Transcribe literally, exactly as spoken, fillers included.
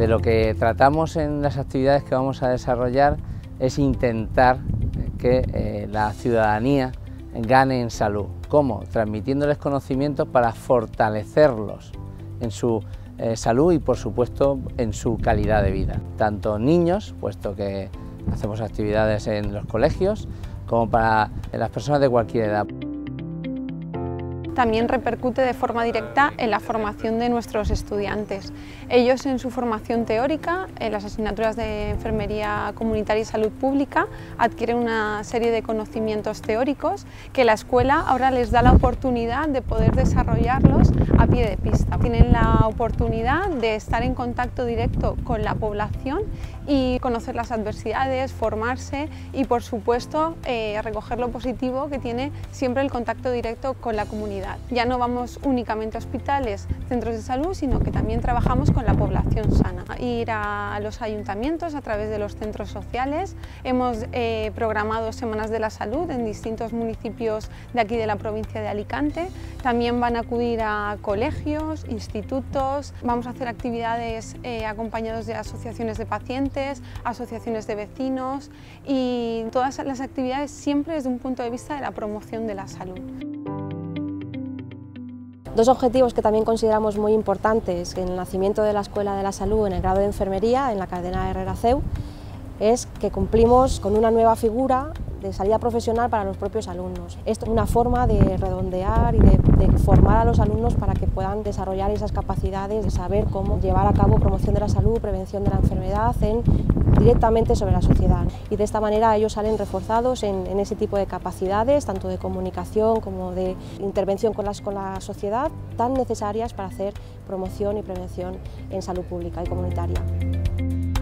De lo que tratamos en las actividades que vamos a desarrollar es intentar que eh, la ciudadanía gane en salud. ¿Cómo? Transmitiéndoles conocimientos para fortalecerlos en su eh, salud y, por supuesto, en su calidad de vida. Tanto niños, puesto que hacemos actividades en los colegios, como para las personas de cualquier edad. También repercute de forma directa en la formación de nuestros estudiantes. Ellos en su formación teórica, en las asignaturas de Enfermería Comunitaria y Salud Pública, adquieren una serie de conocimientos teóricos que la escuela ahora les da la oportunidad de poder desarrollarlos a pie de pista. Tienen la oportunidad de estar en contacto directo con la población y conocer las adversidades, formarse y, por supuesto, eh, recoger lo positivo que tiene siempre el contacto directo con la comunidad. Ya no vamos únicamente a hospitales, centros de salud, sino que también trabajamos con la población sana. Ir a los ayuntamientos a través de los centros sociales. Hemos eh, programado Semanas de la Salud en distintos municipios de aquí de la provincia de Alicante. También van a acudir a colegios, institutos. Vamos a hacer actividades eh, acompañados de asociaciones de pacientes, asociaciones de vecinos y todas las actividades siempre desde un punto de vista de la promoción de la salud. Dos objetivos que también consideramos muy importantes en el nacimiento de la Escuela de la Salud en el grado de Enfermería, en la Cadena Herrera C E U, es que cumplimos con una nueva figura de salida profesional para los propios alumnos. Esto es una forma de redondear y de, de formar a los alumnos para que puedan desarrollar esas capacidades de saber cómo llevar a cabo promoción de la salud, prevención de la enfermedad en, directamente sobre la sociedad. Y de esta manera ellos salen reforzados en, en ese tipo de capacidades, tanto de comunicación como de intervención con, las, con la sociedad, tan necesarias para hacer promoción y prevención en salud pública y comunitaria.